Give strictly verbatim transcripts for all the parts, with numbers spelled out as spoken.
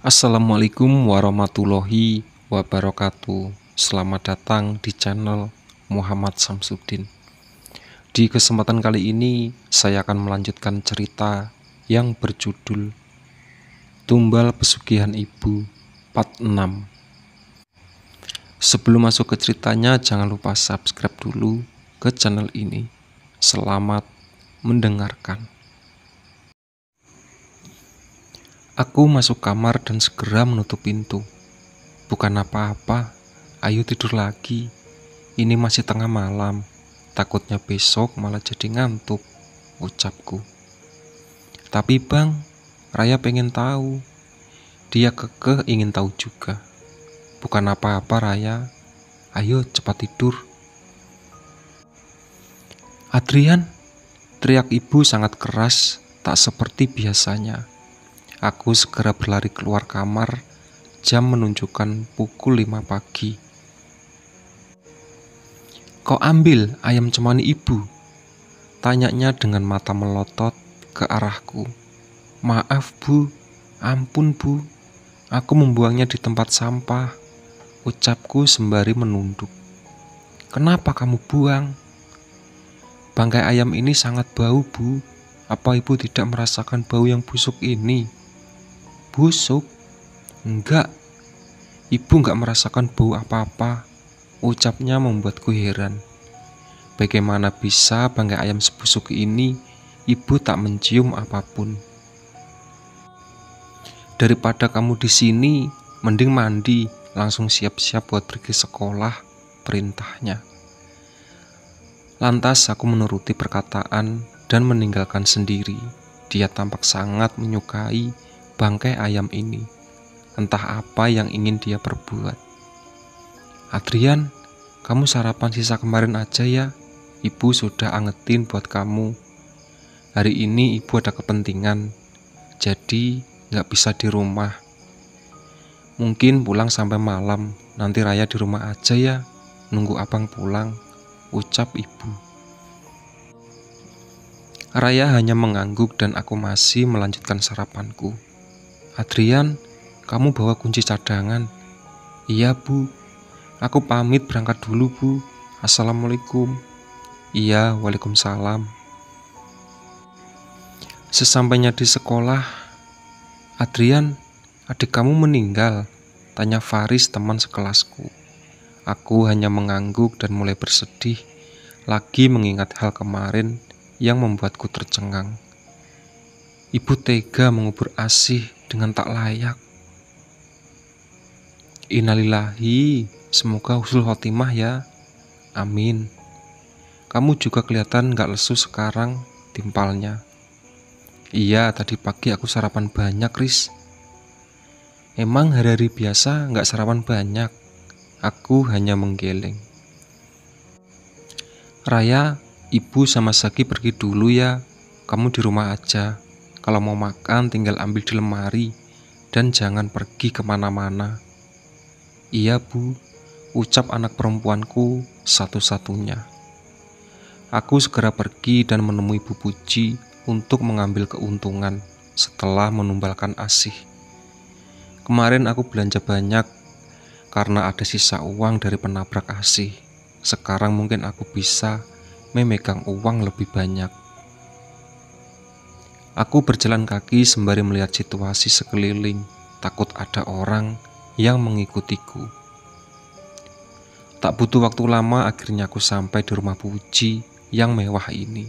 Assalamualaikum warahmatullahi wabarakatuh. Selamat datang di channel Muhammad Samsuddin. Di kesempatan kali ini saya akan melanjutkan cerita yang berjudul Tumbal Pesugihan Ibu part enam. Sebelum masuk ke ceritanya, jangan lupa subscribe dulu ke channel ini. Selamat mendengarkan. Aku masuk kamar dan segera menutup pintu. Bukan apa-apa, ayo tidur lagi. Ini masih tengah malam, takutnya besok malah jadi ngantuk, ucapku. Tapi bang, Raya pengen tahu. Dia kekeh ingin tahu juga. Bukan apa-apa Raya, ayo cepat tidur. Adrian, teriak ibu sangat keras, tak seperti biasanya. Aku segera berlari keluar kamar. Jam menunjukkan pukul lima pagi. Kau ambil ayam cemani ibu? Tanyanya dengan mata melotot ke arahku. Maaf bu, ampun bu, aku membuangnya di tempat sampah, ucapku sembari menunduk. Kenapa kamu buang? Bangkai ayam ini sangat bau bu. Apa ibu tidak merasakan bau yang busuk ini? Busuk? Enggak, ibu enggak merasakan bau apa-apa, ucapnya membuatku heran. Bagaimana bisa bangkai ayam sebusuk ini ibu tak mencium apapun? Daripada kamu di sini, mending mandi, langsung siap-siap buat pergi sekolah, perintahnya. Lantas aku menuruti perkataan dan meninggalkan sendiri. Dia tampak sangat menyukai bangkai ayam ini. Entah apa yang ingin dia perbuat. Adrian, kamu sarapan sisa kemarin aja ya. Ibu sudah angetin buat kamu. Hari ini ibu ada kepentingan, jadi gak bisa di rumah. Mungkin pulang sampai malam. Nanti Raya di rumah aja ya, nunggu abang pulang, ucap ibu. Raya hanya mengangguk dan aku masih melanjutkan sarapanku. Adrian, kamu bawa kunci cadangan? Iya bu, aku pamit berangkat dulu bu. Assalamualaikum. Iya, waalaikumsalam. Sesampainya di sekolah, Adrian, adik kamu meninggal? Tanya Faris, teman sekelasku. Aku hanya mengangguk dan mulai bersedih, lagi mengingat hal kemarin yang membuatku tercengang. Ibu tega mengubur Asih dengan tak layak. Innalillahi, semoga husnul khotimah ya. Amin. Kamu juga kelihatan gak lesu sekarang, timpalnya. Iya, tadi pagi aku sarapan banyak, Riz. Emang hari-hari biasa gak sarapan banyak? Aku hanya menggeleng. Raya, ibu sama Zaki pergi dulu ya. Kamu di rumah aja. Kalau mau makan tinggal ambil di lemari dan jangan pergi kemana-mana. Iya bu, ucap anak perempuanku satu-satunya. Aku segera pergi dan menemui Bu Puji untuk mengambil keuntungan setelah menumbalkan Asih. Kemarin aku belanja banyak karena ada sisa uang dari penabrak Asih. Sekarang mungkin aku bisa memegang uang lebih banyak. Aku berjalan kaki sembari melihat situasi sekeliling, takut ada orang yang mengikutiku. Tak butuh waktu lama, akhirnya aku sampai di rumah Puji yang mewah ini.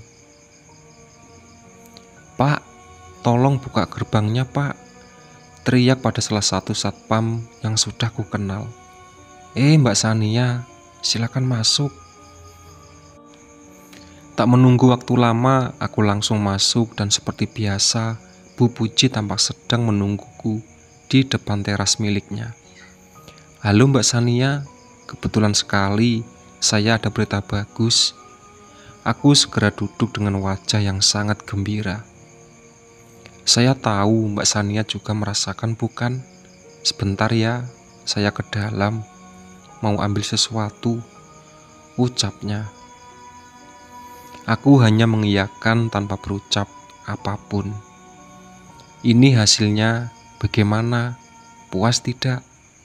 Pak, tolong buka gerbangnya pak, teriak pada salah satu satpam yang sudah ku kenal. Eh Mbak Sania, silakan masuk. Tak menunggu waktu lama, aku langsung masuk dan seperti biasa, Bu Puji tampak sedang menungguku di depan teras miliknya. Halo Mbak Sania, kebetulan sekali saya ada berita bagus. Aku segera duduk dengan wajah yang sangat gembira. Saya tahu Mbak Sania juga merasakan bukan? Sebentar ya, saya ke dalam, mau ambil sesuatu, ucapnya. Aku hanya mengiyakan tanpa berucap apapun. Ini hasilnya bagaimana? Puas tidak?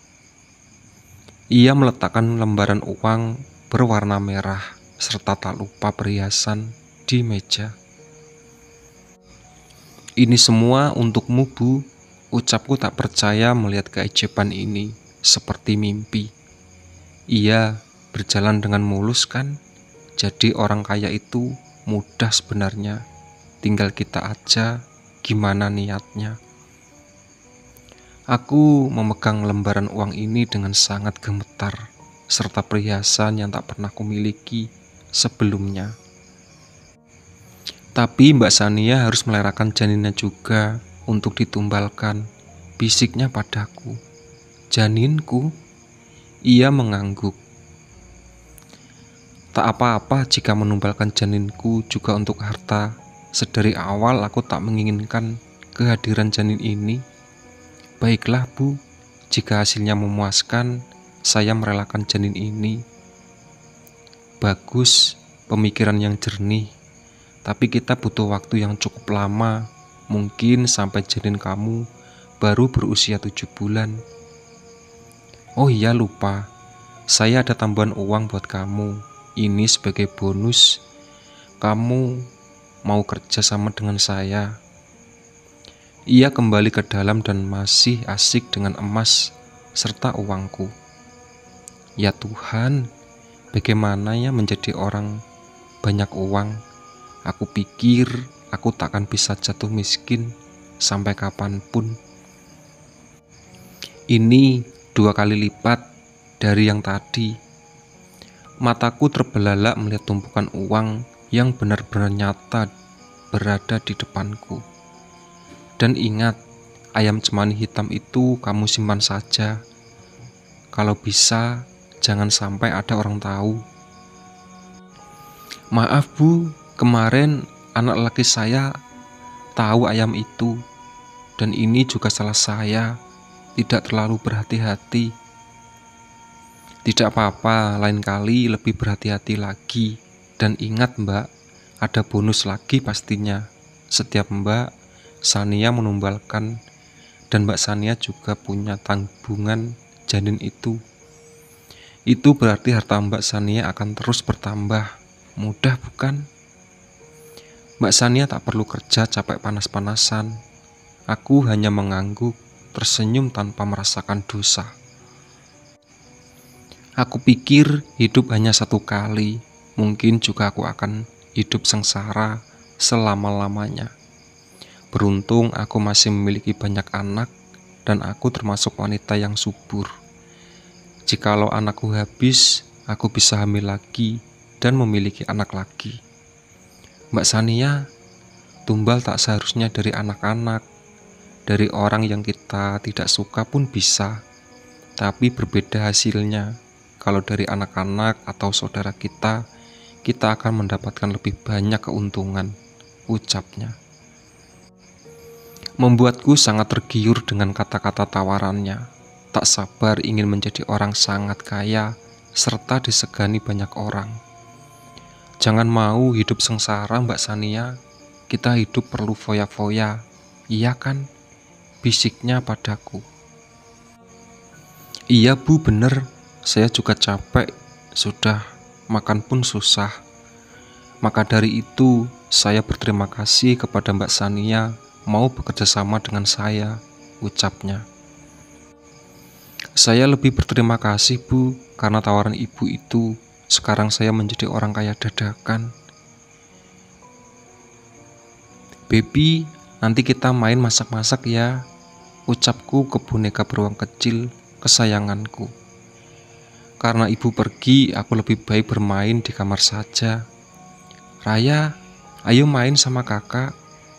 Ia meletakkan lembaran uang berwarna merah serta tak lupa perhiasan di meja. Ini semua untukmu, Bu. Ucapku tak percaya melihat keajaiban ini seperti mimpi. Ia berjalan dengan mulus kan? Jadi orang kaya itu mudah sebenarnya. Tinggal kita aja gimana niatnya. Aku memegang lembaran uang ini dengan sangat gemetar, serta perhiasan yang tak pernah kumiliki sebelumnya. Tapi Mbak Sania harus melahirkan janinnya juga untuk ditumbalkan, bisiknya padaku. Janinku? Ia mengangguk. Tak apa-apa jika menumbalkan janinku juga untuk harta. Sedari awal aku tak menginginkan kehadiran janin ini. Baiklah, Bu, jika hasilnya memuaskan, saya merelakan janin ini. Bagus, pemikiran yang jernih. Tapi kita butuh waktu yang cukup lama, mungkin sampai janin kamu baru berusia tujuh bulan. Oh iya, lupa, saya ada tambahan uang buat kamu. Ini sebagai bonus. Kamu mau kerja sama dengan saya? Ia kembali ke dalam dan masih asik dengan emas serta uangku. Ya Tuhan, bagaimana ya menjadi orang banyak uang? Aku pikir aku takkan bisa jatuh miskin sampai kapanpun. Ini dua kali lipat dari yang tadi. Mataku terbelalak melihat tumpukan uang yang benar-benar nyata berada di depanku. Dan ingat, ayam cemani hitam itu kamu simpan saja. Kalau bisa, jangan sampai ada orang tahu. Maaf, Bu, kemarin anak laki saya tahu ayam itu. Dan ini juga salah saya, tidak terlalu berhati-hati. Tidak apa-apa, lain kali lebih berhati-hati lagi. Dan ingat, Mbak, ada bonus lagi pastinya. Setiap Mbak Sania menumbalkan, dan Mbak Sania juga punya tabungan janin itu. Itu berarti harta Mbak Sania akan terus bertambah. Mudah bukan? Mbak Sania tak perlu kerja capek panas-panasan. Aku hanya mengangguk, tersenyum tanpa merasakan dosa. Aku pikir hidup hanya satu kali. Mungkin juga aku akan hidup sengsara selama-lamanya. Beruntung aku masih memiliki banyak anak dan aku termasuk wanita yang subur. Jikalau anakku habis, aku bisa hamil lagi dan memiliki anak lagi. Mbak Sania, tumbal tak seharusnya dari anak-anak, dari orang yang kita tidak suka pun bisa. Tapi berbeda hasilnya. Kalau dari anak-anak atau saudara kita, kita akan mendapatkan lebih banyak keuntungan, ucapnya. Membuatku sangat tergiur dengan kata-kata tawarannya. Tak sabar ingin menjadi orang sangat kaya, serta disegani banyak orang. Jangan mau hidup sengsara, Mbak Sania. Kita hidup perlu foya-foya, iya kan? Bisiknya padaku. Iya, Bu, bener. Saya juga capek. Sudah, makan pun susah. Maka dari itu, saya berterima kasih kepada Mbak Sania mau bekerja sama dengan saya, ucapnya. Saya lebih berterima kasih, Bu, karena tawaran Ibu itu. Sekarang saya menjadi orang kaya dadakan. Baby, nanti kita main masak-masak ya, ucapku ke boneka beruang kecil kesayanganku. Karena Ibu pergi, aku lebih baik bermain di kamar saja. Raya, ayo main sama kakak.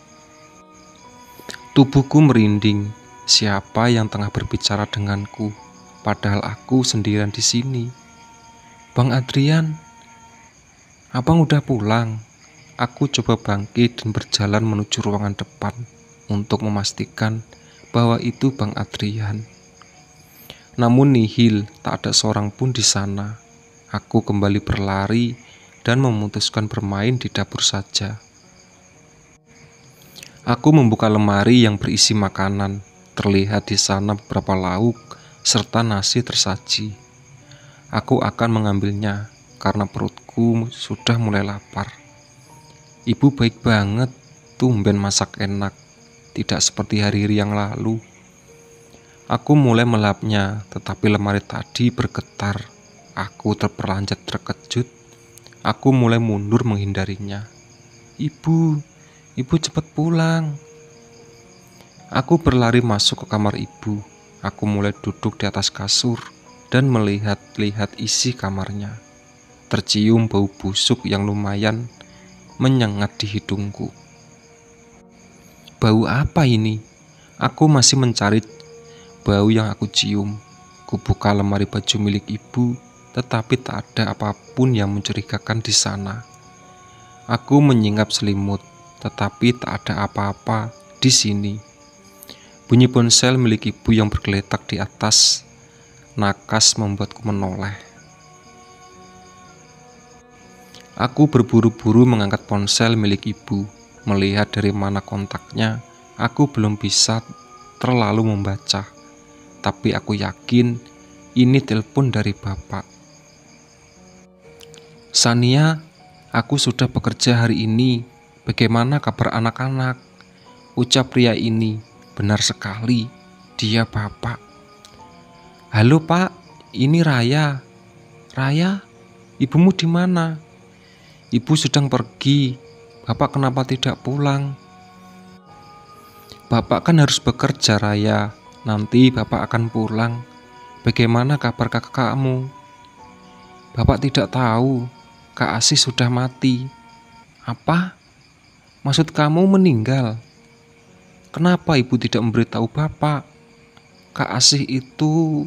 Tubuhku merinding. Siapa yang tengah berbicara denganku? Padahal aku sendirian di sini. Bang Adrian, abang udah pulang? Aku coba bangkit dan berjalan menuju ruangan depan untuk memastikan bahwa itu Bang Adrian. Namun nihil, tak ada seorang pun di sana. Aku kembali berlari dan memutuskan bermain di dapur saja. Aku membuka lemari yang berisi makanan, terlihat di sana beberapa lauk serta nasi tersaji. Aku akan mengambilnya karena perutku sudah mulai lapar. Ibu baik banget, tumben masak enak, tidak seperti hari-hari yang lalu. Aku mulai melapnya, tetapi lemari tadi bergetar. Aku terperanjat terkejut. Aku mulai mundur menghindarinya. Ibu, ibu cepat pulang. Aku berlari masuk ke kamar ibu. Aku mulai duduk di atas kasur dan melihat-lihat isi kamarnya. Tercium bau busuk yang lumayan menyengat di hidungku. Bau apa ini? Aku masih mencari bau yang aku cium. Kubuka lemari baju milik ibu, tetapi tak ada apapun yang mencurigakan di sana. Aku menyenggap selimut, tetapi tak ada apa-apa di sini. Bunyi ponsel milik ibu yang bergeletak di atas nakas membuatku menoleh. Aku berburu-buru mengangkat ponsel milik ibu. Melihat dari mana kontaknya, aku belum bisa terlalu membaca. Tapi aku yakin ini telepon dari bapak. Sania, aku sudah bekerja hari ini. Bagaimana kabar anak-anak? Ucap pria ini. Benar sekali, dia bapak. Halo pak, ini Raya. Raya, ibumu di mana? Ibu sedang pergi. Bapak kenapa tidak pulang? Bapak kan harus bekerja, Raya. Nanti bapak akan pulang. Bagaimana kabar kakak kamu? Bapak tidak tahu. Kak Asih sudah mati. Apa? Maksud kamu meninggal? Kenapa ibu tidak memberitahu bapak? Kak Asih itu...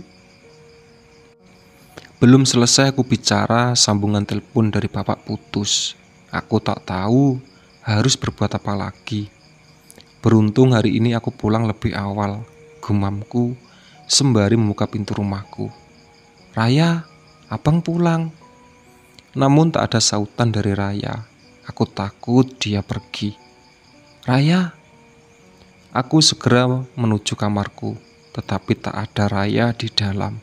Belum selesai aku bicara, sambungan telepon dari bapak putus. Aku tak tahu harus berbuat apa lagi. Beruntung hari ini aku pulang lebih awal, gumamku sembari membuka pintu rumahku. Raya, abang pulang. Namun tak ada sautan dari Raya. Aku takut dia pergi. Raya. Aku segera menuju kamarku, tetapi tak ada Raya di dalam.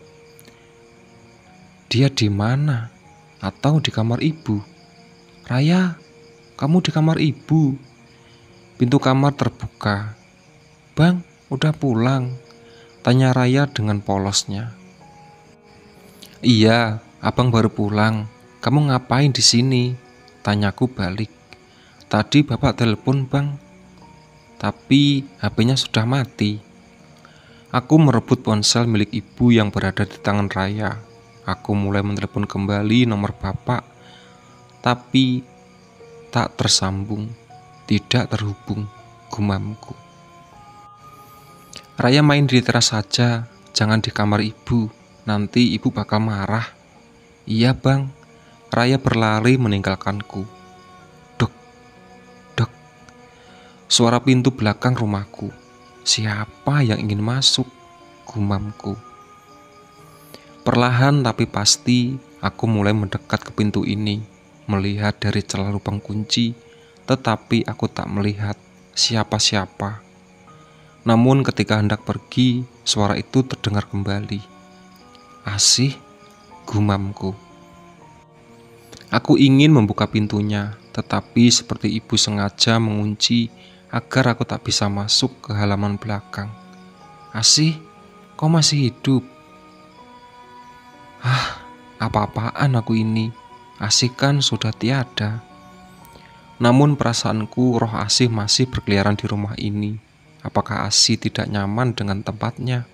Dia di mana? Atau di kamar ibu? Raya, kamu di kamar ibu. Pintu kamar terbuka. Bang, udah pulang? Tanya Raya dengan polosnya. Iya, abang baru pulang. Kamu ngapain di sini? Tanyaku balik. Tadi bapak telepon bang, tapi H P-nya sudah mati. Aku merebut ponsel milik ibu yang berada di tangan Raya. Aku mulai mentelepon kembali nomor bapak, tapi tak tersambung, tidak terhubung, gumamku. Raya main di teras saja, jangan di kamar ibu, nanti ibu bakal marah. Iya bang. Raya berlari meninggalkanku. Dok, dok. Suara pintu belakang rumahku. Siapa yang ingin masuk? Gumamku. Perlahan tapi pasti, aku mulai mendekat ke pintu ini, melihat dari celah lubang kunci, tetapi aku tak melihat siapa-siapa. Namun ketika hendak pergi, suara itu terdengar kembali. Asih, gumamku. Aku ingin membuka pintunya, tetapi seperti ibu sengaja mengunci agar aku tak bisa masuk ke halaman belakang. Asih, kau masih hidup? Ah, apa-apaan aku ini? Asih kan sudah tiada. Namun perasaanku roh Asih masih berkeliaran di rumah ini. Apakah Asih tidak nyaman dengan tempatnya?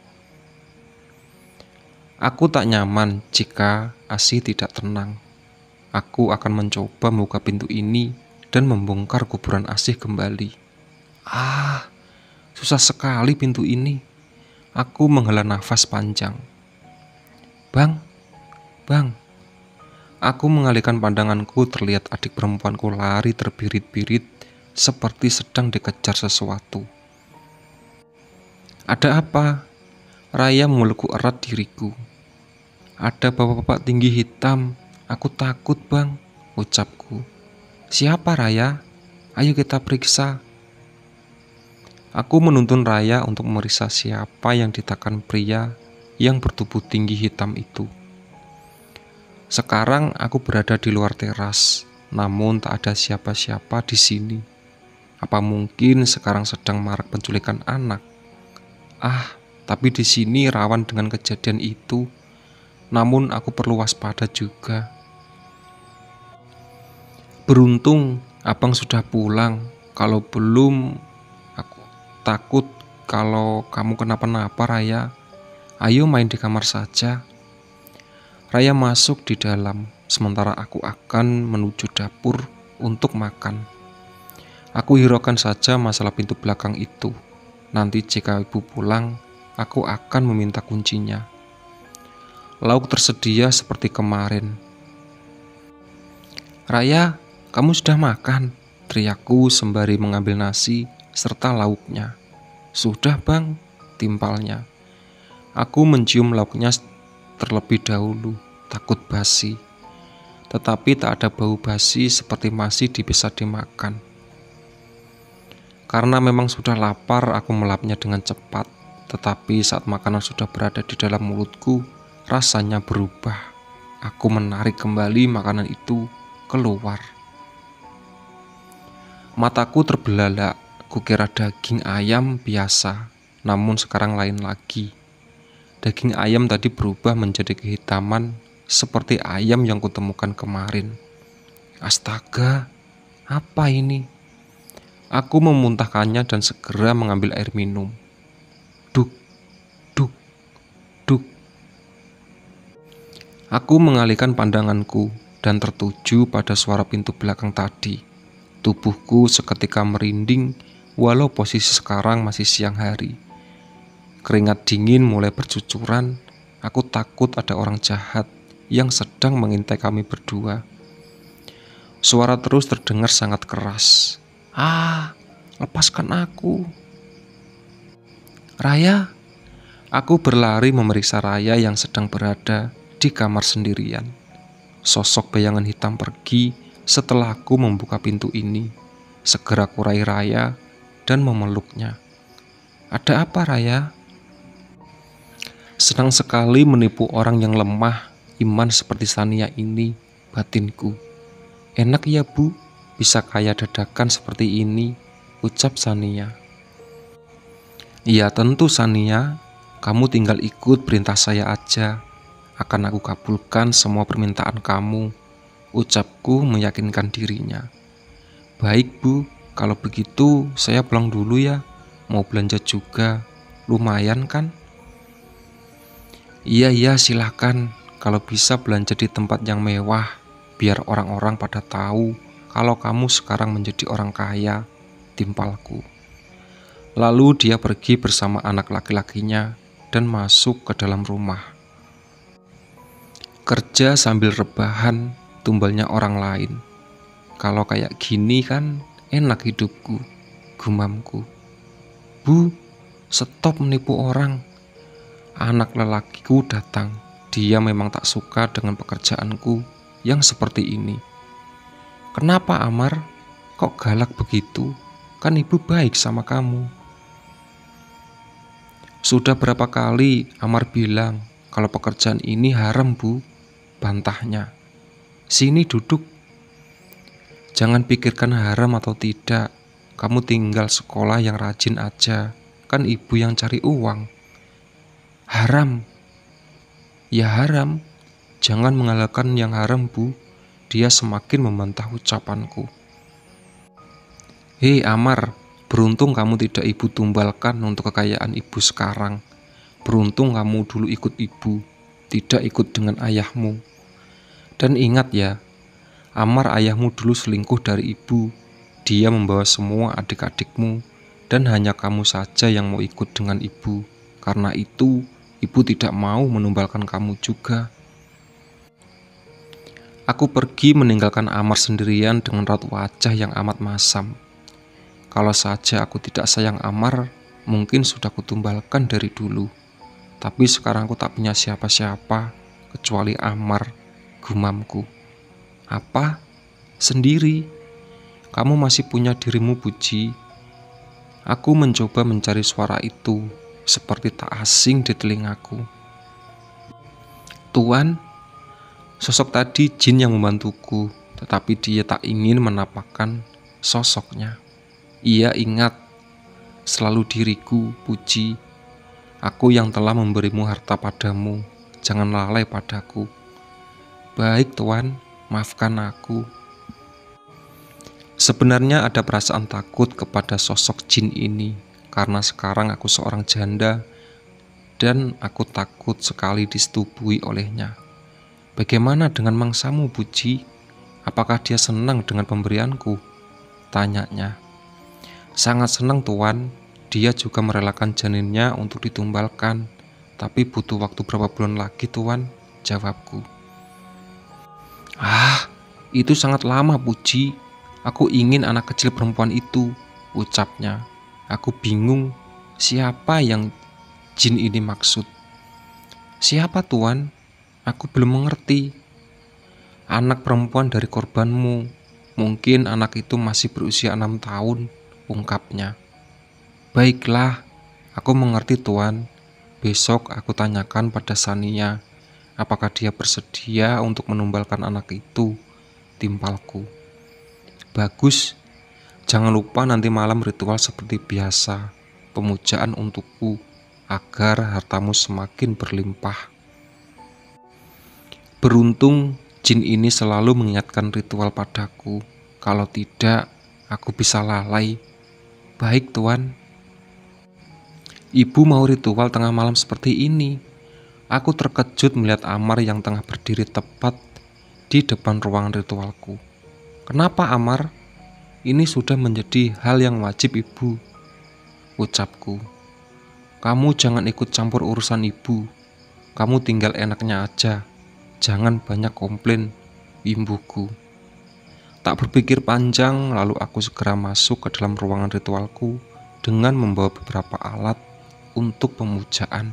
Aku tak nyaman jika Asih tidak tenang. Aku akan mencoba membuka pintu ini dan membongkar kuburan Asih kembali. Ah, susah sekali pintu ini. Aku menghela nafas panjang. Bang, bang. Aku mengalihkan pandanganku, terlihat adik perempuanku lari terbirit-birit seperti sedang dikejar sesuatu. Ada apa? Raya memelukku erat diriku. Ada bapak-bapak tinggi hitam. Aku takut bang, ucapku. Siapa Raya? Ayo kita periksa. Aku menuntun Raya untuk memeriksa siapa yang ditakan pria yang bertubuh tinggi hitam itu. Sekarang aku berada di luar teras, namun tak ada siapa-siapa di sini. Apa mungkin sekarang sedang marak penculikan anak? Ah, tapi di sini rawan dengan kejadian itu. Namun aku perlu waspada juga. Beruntung abang sudah pulang. Kalau belum, aku takut kalau kamu kenapa-napa, Raya. Ayo main di kamar saja. Raya masuk di dalam, sementara aku akan menuju dapur untuk makan. Aku hiraukan saja masalah pintu belakang itu. Nanti jika ibu pulang, aku akan meminta kuncinya. Lauk tersedia seperti kemarin. Raya, kamu sudah makan? Teriakku sembari mengambil nasi serta lauknya. Sudah bang, timpalnya. Aku mencium lauknya terlebih dahulu, takut basi. Tetapi tak ada bau basi seperti masih bisa dimakan. Karena memang sudah lapar, aku melapnya dengan cepat. Tetapi saat makanan sudah berada di dalam mulutku, rasanya berubah. Aku menarik kembali makanan itu keluar. Mataku terbelalak. Kukira daging ayam biasa, namun sekarang lain lagi. Daging ayam tadi berubah menjadi kehitaman seperti ayam yang kutemukan kemarin. Astaga, apa ini? Aku memuntahkannya dan segera mengambil air minum. Duk, duk, duk. Aku mengalihkan pandanganku dan tertuju pada suara pintu belakang tadi. Tubuhku seketika merinding walau posisi sekarang masih siang hari. Keringat dingin mulai bercucuran. Aku takut ada orang jahat yang sedang mengintai kami berdua. Suara terus terdengar sangat keras. Ah, lepaskan aku. Raya. Aku berlari memeriksa Raya yang sedang berada di kamar sendirian. Sosok bayangan hitam pergi setelah aku membuka pintu ini. Segera kurai Raya dan memeluknya. Ada apa, Raya? Senang sekali menipu orang yang lemah iman seperti Sania ini, batinku. Enak ya bu, bisa kaya dadakan seperti ini, ucap Sania. Iya tentu Sania, kamu tinggal ikut perintah saya aja. Akan aku kabulkan semua permintaan kamu, ucapku meyakinkan dirinya. Baik bu, kalau begitu saya pulang dulu ya, mau belanja juga, lumayan kan? Iya iya silahkan, kalau bisa belanja di tempat yang mewah, biar orang-orang pada tahu kalau kamu sekarang menjadi orang kaya, timpalku. Lalu dia pergi bersama anak laki-lakinya dan masuk ke dalam rumah. Kerja sambil rebahan, tumbalnya orang lain. Kalau kayak gini kan enak hidupku, gumamku. Bu, stop menipu orang. Anak lelakiku datang. Dia memang tak suka dengan pekerjaanku yang seperti ini. Kenapa Amar? Kok galak begitu? Kan ibu baik sama kamu. Sudah berapa kali Amar bilang kalau pekerjaan ini haram bu, bantahnya. Sini duduk. Jangan pikirkan haram atau tidak. Kamu tinggal sekolah yang rajin aja. Kan ibu yang cari uang. Haram. Ya haram. Jangan mengalahkan yang haram bu. Dia semakin membantah ucapanku. Hei Amar, beruntung kamu tidak ibu tumbalkan untuk kekayaan ibu sekarang. Beruntung kamu dulu ikut ibu, tidak ikut dengan ayahmu. Dan ingat ya, Amar ayahmu dulu selingkuh dari ibu. Dia membawa semua adik-adikmu dan hanya kamu saja yang mau ikut dengan ibu. Karena itu, ibu tidak mau menumbalkan kamu juga. Aku pergi meninggalkan Amar sendirian dengan raut wajah yang amat masam. Kalau saja aku tidak sayang Amar, mungkin sudah kutumbalkan dari dulu. Tapi sekarang aku tak punya siapa-siapa kecuali Amar, gumamku. Apa? Sendiri? Kamu masih punya dirimu, Puji. Aku mencoba mencari suara itu, seperti tak asing di telingaku. Tuan, sosok tadi jin yang membantuku, tetapi dia tak ingin menampakkan sosoknya. Ia ingat selalu diriku, Puji. Aku yang telah memberimu harta padamu, jangan lalai padaku. Baik Tuan, maafkan aku. Sebenarnya ada perasaan takut kepada sosok jin ini, karena sekarang aku seorang janda dan aku takut sekali disetubui olehnya. Bagaimana dengan mangsamu, Puji? Apakah dia senang dengan pemberianku? Tanyanya. Sangat senang Tuan, dia juga merelakan janinnya untuk ditumbalkan, tapi butuh waktu berapa bulan lagi Tuan, jawabku. Ah, itu sangat lama Puji. Aku ingin anak kecil perempuan itu, ucapnya. Aku bingung siapa yang jin ini maksud. Siapa Tuan? Aku belum mengerti. Anak perempuan dari korbanmu. Mungkin anak itu masih berusia enam tahun, ungkapnya. Baiklah, aku mengerti Tuan. Besok aku tanyakan pada Sania, apakah dia bersedia untuk menumbalkan anak itu, timpalku. Bagus, jangan lupa nanti malam ritual seperti biasa, pemujaan untukku, agar hartamu semakin berlimpah. Beruntung, jin ini selalu mengingatkan ritual padaku. Kalau tidak, aku bisa lalai. Baik Tuan. Ibu mau ritual tengah malam seperti ini. Aku terkejut melihat Amar yang tengah berdiri tepat di depan ruangan ritualku. Kenapa Amar? Ini sudah menjadi hal yang wajib Ibu, ucapku. Kamu jangan ikut campur urusan Ibu. Kamu tinggal enaknya aja. Jangan banyak komplain, imbuku. Tak berpikir panjang, lalu aku segera masuk ke dalam ruangan ritualku dengan membawa beberapa alat untuk pemujaan.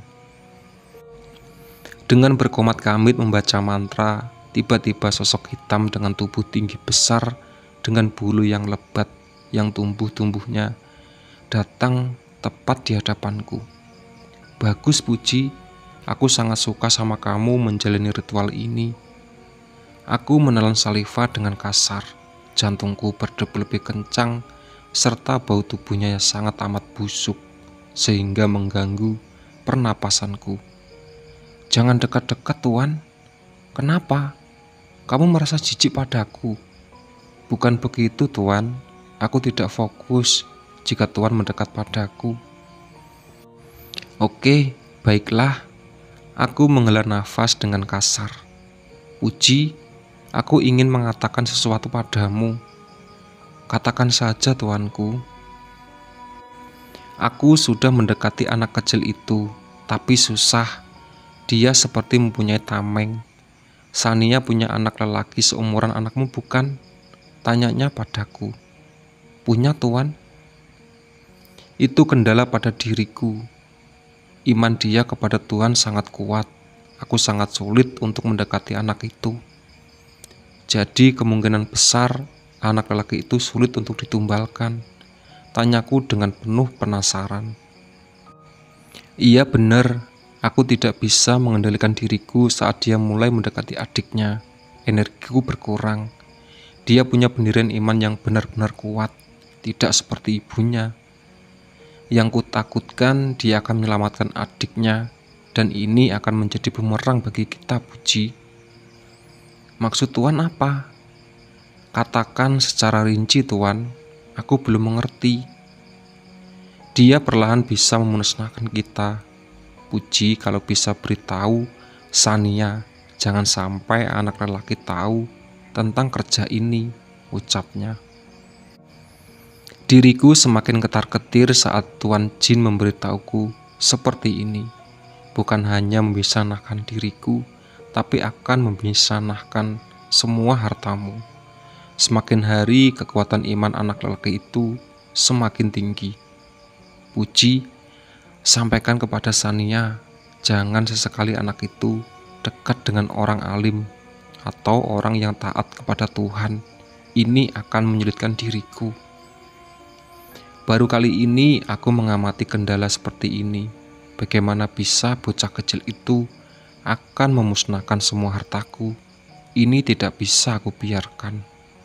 Dengan berkomat kamit membaca mantra, tiba-tiba sosok hitam dengan tubuh tinggi besar dengan bulu yang lebat yang tumbuh-tumbuhnya datang tepat di hadapanku. Bagus Puji, aku sangat suka sama kamu menjalani ritual ini. Aku menelan saliva dengan kasar, jantungku berdebar lebih kencang, serta bau tubuhnya yang sangat amat busuk, sehingga mengganggu pernapasanku. Jangan dekat-dekat Tuan. Kenapa? Kamu merasa jijik padaku? Bukan begitu Tuan, aku tidak fokus jika Tuan mendekat padaku. Oke, baiklah. Aku menghela nafas dengan kasar. Puji, aku ingin mengatakan sesuatu padamu. Katakan saja Tuanku. Aku sudah mendekati anak kecil itu, tapi susah. Dia seperti mempunyai tameng. Sania punya anak lelaki seumuran anakmu bukan? Tanyanya padaku. Punya Tuan. Itu kendala pada diriku. Iman dia kepada Tuhan sangat kuat. Aku sangat sulit untuk mendekati anak itu. Jadi kemungkinan besar anak lelaki itu sulit untuk ditumbalkan. Tanyaku dengan penuh penasaran. Iya benar, aku tidak bisa mengendalikan diriku saat dia mulai mendekati adiknya. Energiku berkurang. Dia punya pendirian iman yang benar-benar kuat, tidak seperti ibunya. Yang kutakutkan dia akan menyelamatkan adiknya, dan ini akan menjadi bumerang bagi kita, Puji. Maksud Tuan apa? Katakan secara rinci Tuan, aku belum mengerti. Dia perlahan bisa memusnahkan kita. Puji kalau bisa beritahu Sania, jangan sampai anak lelaki tahu tentang kerja ini, ucapnya. Diriku semakin ketar-ketir saat Tuan Jin memberitahuku seperti ini. Bukan hanya membisanakan diriku, tapi akan membisanakan semua hartamu. Semakin hari kekuatan iman anak lelaki itu semakin tinggi. Puji, sampaikan kepada Sania, jangan sesekali anak itu dekat dengan orang alim atau orang yang taat kepada Tuhan. Ini akan menyulitkan diriku. Baru kali ini aku mengamati kendala seperti ini. Bagaimana bisa bocah kecil itu akan memusnahkan semua hartaku? Ini tidak bisa aku biarkan.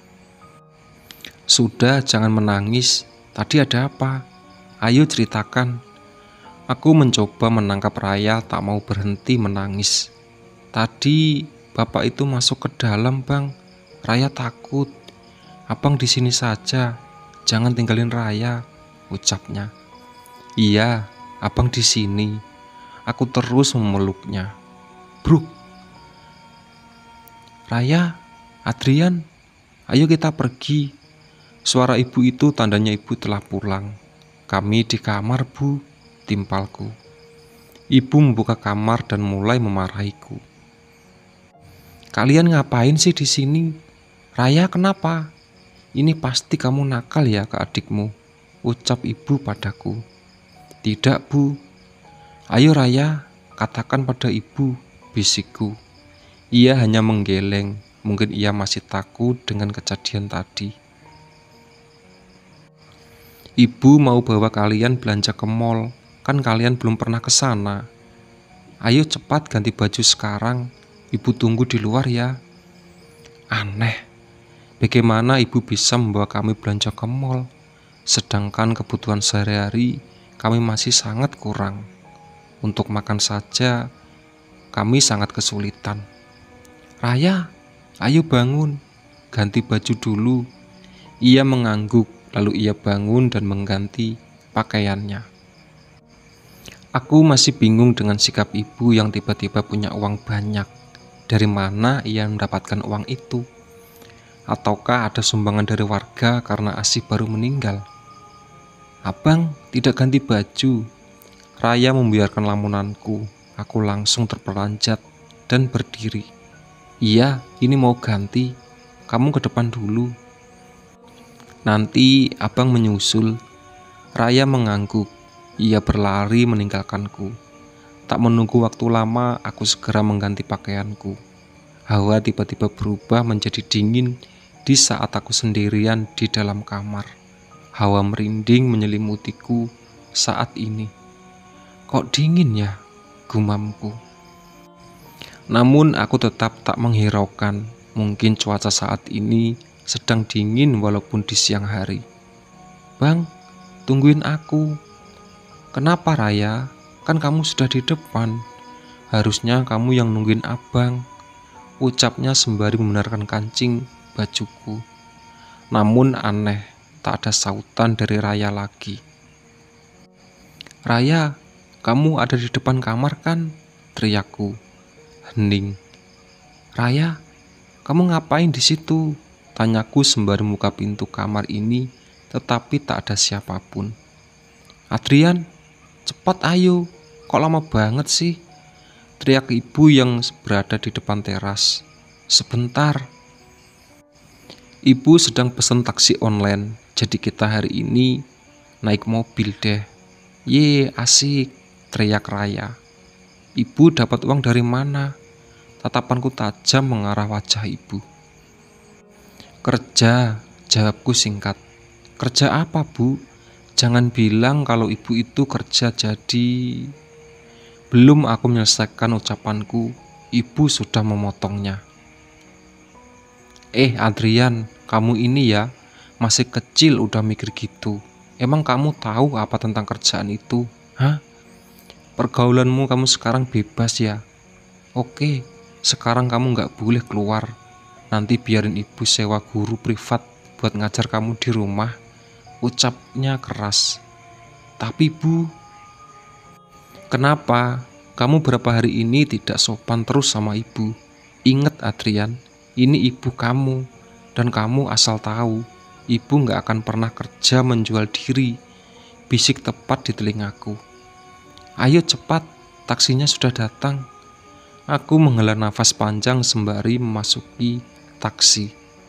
Sudah, jangan menangis. Tadi ada apa? Ayo ceritakan. Aku mencoba menangkap Raya tak mau berhenti menangis. Tadi bapak itu masuk ke dalam, Bang. Raya takut. Abang di sini saja. Jangan tinggalin Raya, ucapnya. Iya, abang di sini. Aku terus memeluknya. Bruk. Raya, Adrian, ayo kita pergi. Suara ibu itu tandanya ibu telah pulang. Kami di kamar, Bu, timpalku. Ibu membuka kamar dan mulai memarahiku. Kalian ngapain sih di sini? Raya, kenapa? Ini pasti kamu nakal ya ke adikmu, ucap ibu padaku. Tidak, Bu. Ayo Raya, katakan pada ibu, bisikku. Ia hanya menggeleng, mungkin ia masih takut dengan kejadian tadi. Ibu mau bawa kalian belanja ke mall, kan kalian belum pernah ke sana. Ayo cepat ganti baju sekarang, ibu tunggu di luar ya. Aneh, bagaimana ibu bisa membawa kami belanja ke mall, sedangkan kebutuhan sehari-hari kami masih sangat kurang. Untuk makan saja, kami sangat kesulitan. Raya, ayo bangun, ganti baju dulu. Ia mengangguk, lalu ia bangun dan mengganti pakaiannya. Aku masih bingung dengan sikap ibu yang tiba-tiba punya uang banyak. Dari mana ia mendapatkan uang itu? Ataukah ada sumbangan dari warga karena Asih baru meninggal? Abang, tidak ganti baju. Raya membiarkan lamunanku. Aku langsung terperanjat dan berdiri. Iya, ini mau ganti. Kamu ke depan dulu. Nanti abang menyusul. Raya mengangguk. Ia berlari meninggalkanku. Tak menunggu waktu lama, aku segera mengganti pakaianku. Hawa tiba-tiba berubah menjadi dingin di saat aku sendirian di dalam kamar. Hawa merinding menyelimutiku saat ini. Kok dingin ya? Gumamku. Namun aku tetap tak menghiraukan. Mungkin cuaca saat ini sedang dingin walaupun di siang hari. Bang, tungguin aku. Kenapa Raya? Kan kamu sudah di depan. Harusnya kamu yang nungguin abang, ucapnya sembari membenarkan kancing bajuku. Namun aneh, tak ada sautan dari Raya lagi. Raya, kamu ada di depan kamar kan? Teriakku. Hening. Raya, kamu ngapain di situ? Tanyaku sembari membuka pintu kamar ini, tetapi tak ada siapapun. Adrian, cepat ayo. Kok lama banget sih? Teriak ibu yang berada di depan teras. Sebentar. Ibu sedang pesan taksi online, jadi kita hari ini naik mobil deh. Ye, asik, teriak Raya. Ibu dapat uang dari mana? Tatapanku tajam mengarah wajah ibu. Kerja, jawabku singkat. Kerja apa, Bu? Jangan bilang kalau ibu itu kerja jadi... Belum aku menyelesaikan ucapanku, ibu sudah memotongnya. Eh Adrian, kamu ini ya, masih kecil udah mikir gitu. Emang kamu tahu apa tentang kerjaan itu? Hah? Pergaulanmu kamu sekarang bebas ya? Oke, sekarang kamu gak boleh keluar. Nanti biarin ibu sewa guru privat buat ngajar kamu di rumah, ucapnya keras. Tapi Bu, kenapa? Kamu berapa hari ini tidak sopan terus sama ibu? Ingat Adrian, ini ibu kamu. Dan kamu asal tahu, ibu gak akan pernah kerja menjual diri, bisik tepat di telingaku. Ayo cepat, taksinya sudah datang. Aku menghela nafas panjang sembari memasuki taksi.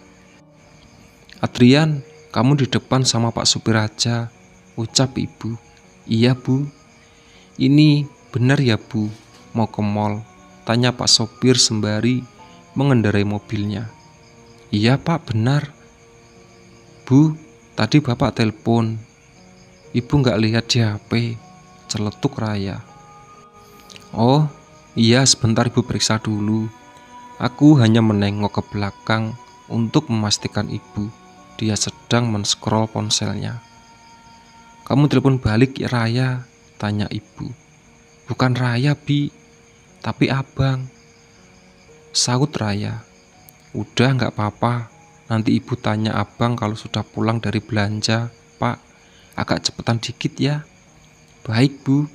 Adrian, kamu di depan sama Pak supir aja, ucap ibu. Iya Bu. Ini benar ya Bu, mau ke mall? Tanya Pak sopir sembari mengendarai mobilnya. Iya Pak, benar. Bu, tadi Bapak telepon. Ibu nggak lihat di H P, celetuk Raya. Oh, iya sebentar ibu periksa dulu. Aku hanya menengok ke belakang untuk memastikan ibu. Dia sedang men-scroll ponselnya. Kamu telepon balik ya Raya? Tanya ibu. Bukan Raya, Bi, tapi abang, saut Raya. Udah nggak apa-apa, nanti ibu tanya abang kalau sudah pulang dari belanja, Pak. Agak cepetan dikit ya. Baik, Bu.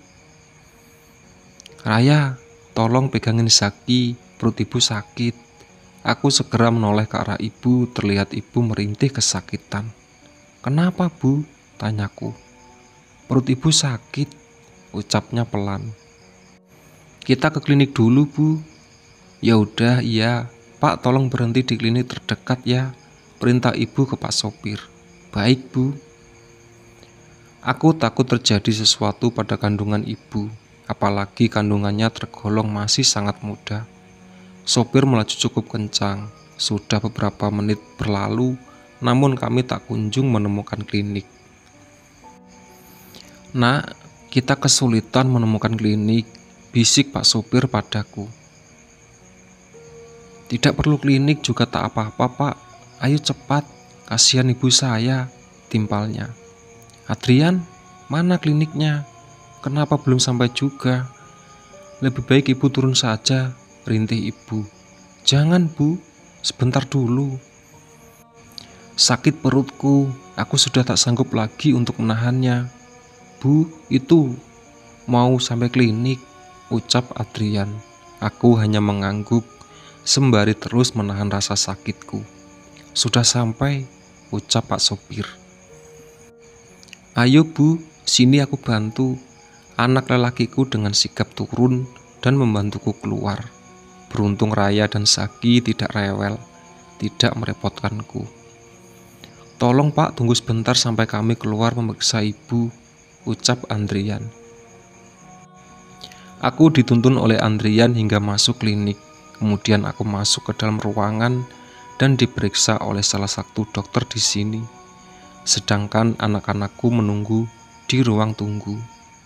Raya, tolong pegangin Zaki, perut ibu sakit. Aku segera menoleh ke arah ibu, terlihat ibu merintih kesakitan. Kenapa, Bu? Tanyaku. Perut ibu sakit, ucapnya pelan. Kita ke klinik dulu, Bu. Ya udah, iya. Pak, tolong berhenti di klinik terdekat ya. Perintah ibu ke Pak sopir. Baik, Bu. Aku takut terjadi sesuatu pada kandungan ibu. Apalagi kandungannya tergolong masih sangat muda. Sopir melaju cukup kencang. Sudah beberapa menit berlalu, namun kami tak kunjung menemukan klinik. Nak, kita kesulitan menemukan klinik, bisik Pak sopir padaku. Tidak perlu klinik juga tak apa-apa, Pak. Ayo cepat, kasihan ibu saya, timpalnya. Adrian, mana kliniknya? Kenapa belum sampai juga? Lebih baik ibu turun saja, rintih ibu. Jangan, Bu, sebentar dulu. Sakit perutku, aku sudah tak sanggup lagi untuk menahannya. Bu, itu mau sampai klinik, ucap Adrian. Aku hanya mengangguk, sembari terus menahan rasa sakitku. Sudah sampai, ucap Pak sopir. Ayo Bu, sini aku bantu. Anak lelakiku dengan sigap turun dan membantuku keluar. Beruntung Raya dan Zaki tidak rewel, tidak merepotkanku. Tolong Pak, tunggu sebentar sampai kami keluar memeriksa ibu, ucap Andrian. Aku dituntun oleh Andrian hingga masuk klinik. Kemudian aku masuk ke dalam ruangan dan diperiksa oleh salah satu dokter di sini. Sedangkan anak-anakku menunggu di ruang tunggu.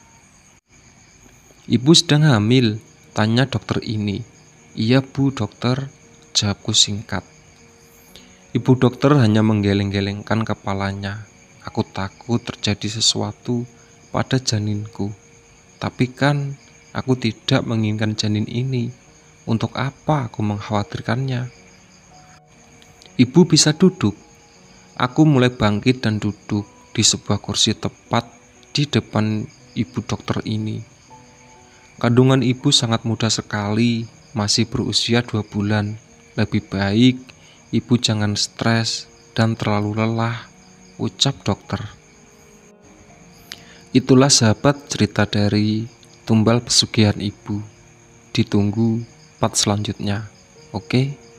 Ibu sedang hamil, tanya dokter ini. Iya Bu dokter, jawabku singkat. Ibu dokter hanya menggeleng-gelengkan kepalanya. Aku takut terjadi sesuatu pada janinku. Tapi kan aku tidak menginginkan janin ini. Untuk apa aku mengkhawatirkannya? Ibu bisa duduk. Aku mulai bangkit dan duduk di sebuah kursi tepat di depan ibu dokter ini. Kandungan ibu sangat muda sekali, masih berusia dua bulan. Lebih baik ibu jangan stres dan terlalu lelah, ucap dokter. Itulah sahabat cerita dari Tumbal Pesugihan Ibu. Ditunggu part selanjutnya. Oke?